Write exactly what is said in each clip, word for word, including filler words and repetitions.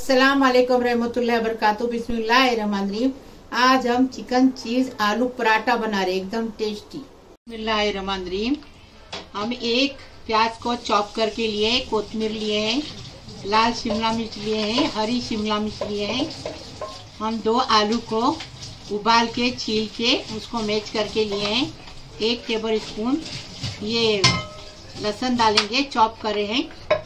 अस्सलाम वालेकुम रहमतुल्लाहि व बरकातुहू। बिस्मिल्लाहिर्रहमानिर्रहीम। आज हम चिकन चीज आलू पराठा बना रहे, एकदम टेस्टी। बिस्मिल्लाहिर्रहमानिर्रहीम। हम एक प्याज को चॉप करके लिए, कोतमीर लिए हैं, लाल शिमला मिर्च लिए हैं, हरी शिमला मिर्च लिए हैं। हम दो आलू को उबाल के छील के उसको मैच करके लिए हैं। एक टेबल स्पून ये लहसुन डालेंगे, चॉप करे हैं।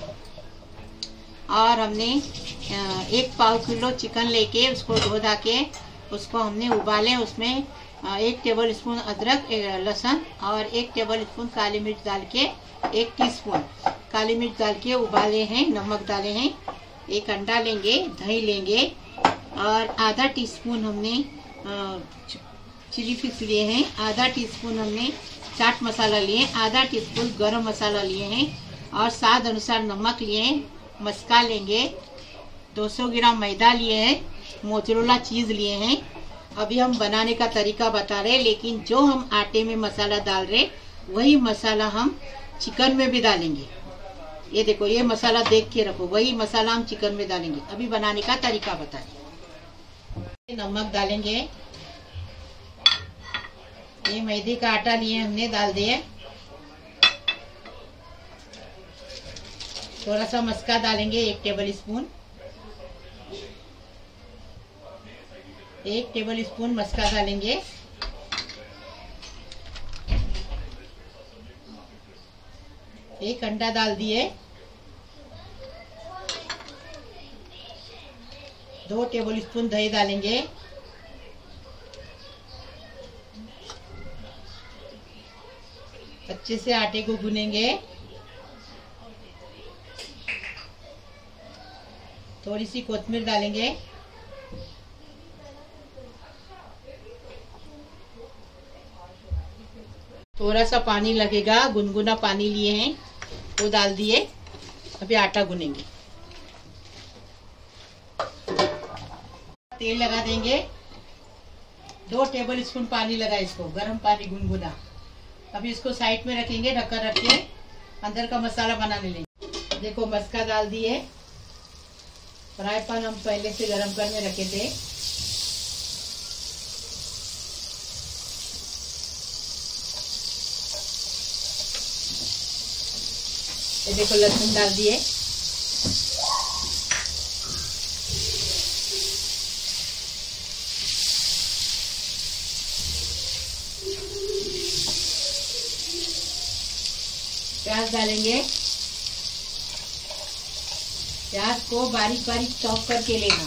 और हमने एक पाव किलो चिकन लेके उसको धो धा के उसको हमने उबाले। उसमें एक टेबल स्पून अदरक, लहसुन और एक टेबल स्पून काली मिर्च डाल के, एक टीस्पून काली मिर्च डाल के उबाले हैं, नमक डाले हैं। एक अंडा लेंगे, दही लेंगे और आधा टीस्पून हमने चिली फ्लेक्स लिए हैं, आधा टीस्पून हमने चाट मसाला लिए, आधा टीस्पून गरम मसाला लिए हैं और स्वाद अनुसार नमक लिए हैं। मस्का लेंगे, दो सौ ग्राम मैदा लिए हैं, मोज़रेला चीज़ लिए हैं। अभी हम बनाने का तरीका बता रहे हैं, लेकिन जो हम आटे में मसाला डाल रहे वही मसाला हम चिकन में भी डालेंगे। ये देखो, ये मसाला देख के रखो, वही मसाला हम चिकन में डालेंगे। अभी बनाने का तरीका बताएं। नमक डालेंगे, ये मैदे का आटा लिए हमने, डाल दिए। थोड़ा सा मस्का डालेंगे, एक टेबल स्पून, एक टेबल स्पून मस्का डालेंगे। एक अंडा डाल दिए, दो टेबल स्पून दही डालेंगे, अच्छे से आटे को गूनेंगे। थोड़ी सी कोतमीर डालेंगे, थोड़ा सा पानी लगेगा, गुनगुना पानी लिए हैं वो डाल दिए। अभी आटा गूनेंगे। तेल लगा देंगे, दो टेबल स्पून पानी लगा, इसको गर्म पानी गुनगुना। अभी इसको साइड में रखेंगे, ढक्कन रख के अंदर का मसाला बनाने लेंगे। देखो, मस्का डाल दिए, फ्राई पैन हम पहले से गरम करने रखे थे। ये देखो, लहसुन डाल दिए, प्याज डालेंगे। प्याज को बारीक बारीक चॉप करके लेना।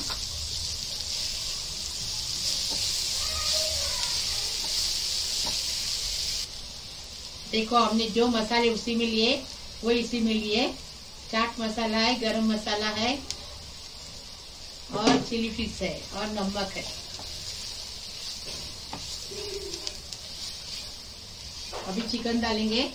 देखो, हमने जो मसाले उसी में लिए वो इसी में लिए। चाट मसाला है, गरम मसाला है और चिली फ्लेक्स है और नमक है। अभी चिकन डालेंगे।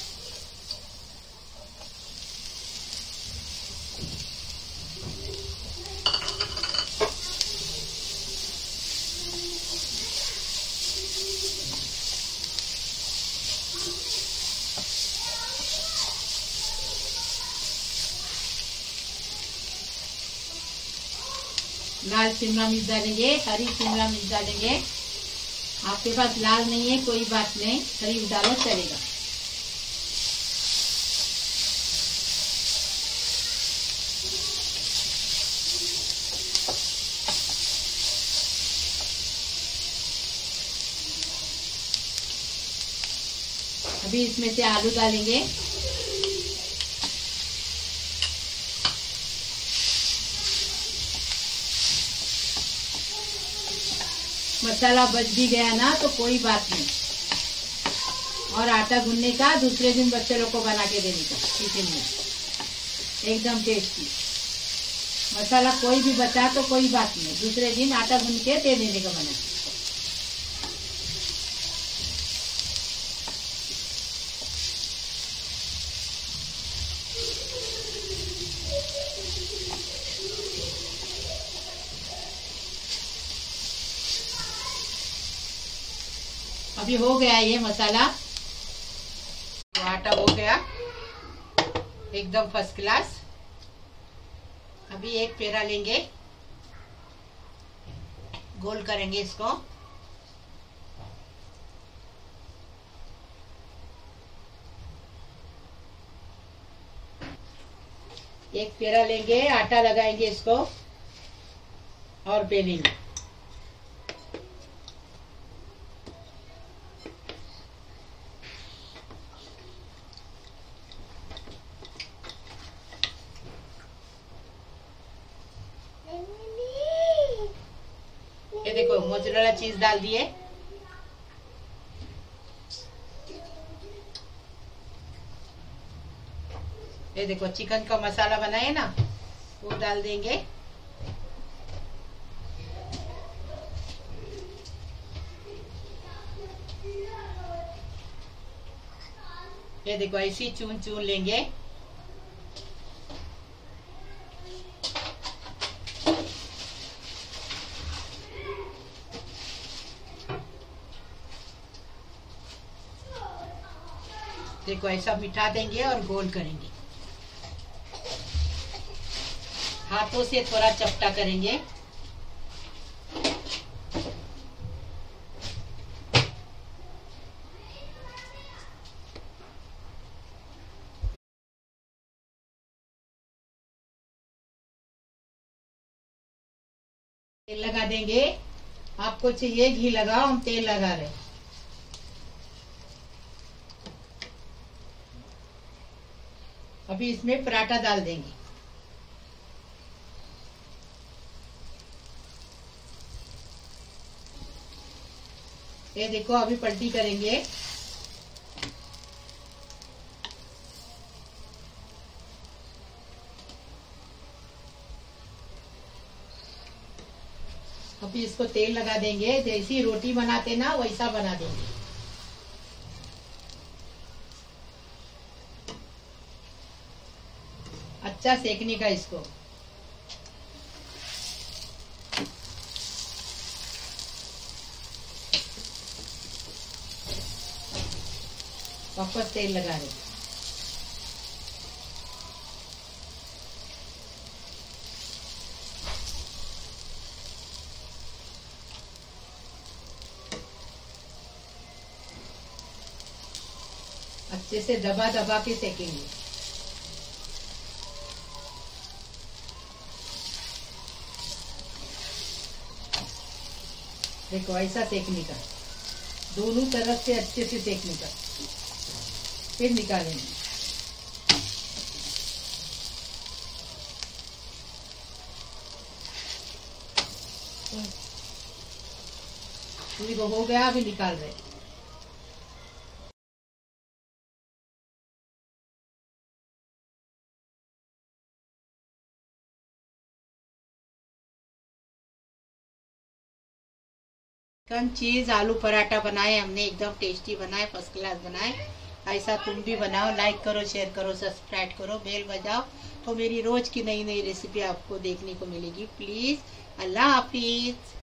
लाल शिमला मिर्च डालेंगे, हरी शिमला मिर्च डालेंगे। आपके पास लाल नहीं है कोई बात नहीं, हरी डालो चलेगा। अभी इसमें से आलू डालेंगे। मसाला बच भी गया ना तो कोई बात नहीं। और आटा गूंदने का दूसरे दिन बच्चे लोग को बना के देने का टिफिन में, एकदम टेस्टी। मसाला कोई भी बचा तो कोई बात नहीं, दूसरे दिन आटा गूंद के दे देने का बना। अभी हो गया ये मसाला, तो आटा हो गया एकदम फर्स्ट क्लास। अभी एक पेड़ा लेंगे, गोल करेंगे इसको। एक पेड़ा लेंगे, आटा लगाएंगे इसको और बेलेंगे। ये देखो मोज़रेला चीज डाल दिए। ये देखो चिकन का मसाला बनाए ना, वो डाल देंगे। ये देखो ऐसी चून चून लेंगे। देखो ऐसा मिठा देंगे और गोल करेंगे। हाथों से थोड़ा चपटा करेंगे। तेल लगा देंगे। आपको चाहिए घी लगाओ, हम तेल लगा रहे हैं। अभी इसमें पराठा डाल देंगे। ये देखो अभी पलटी करेंगे। अभी इसको तेल लगा देंगे, जैसी रोटी बनाते ना वैसा बना देंगे। अच्छा सेकने का इसको। वापस तेल लगा रहे। अच्छे से दबा दबा के सेकेंगे। देखो ऐसा सेकने का, दोनों तरफ से अच्छे से सेकने का, फिर निकालेंगे। देखो हो गया, अभी निकाल रहे। चिकन चीज आलू पराठा बनाए हमने, एकदम टेस्टी बनाए, फर्स्ट क्लास बनाए। ऐसा तुम भी बनाओ। लाइक करो, शेयर करो, सब्सक्राइब करो, बेल बजाओ, तो मेरी रोज की नई नई रेसिपी आपको देखने को मिलेगी। प्लीज, अल्लाह हाफिज।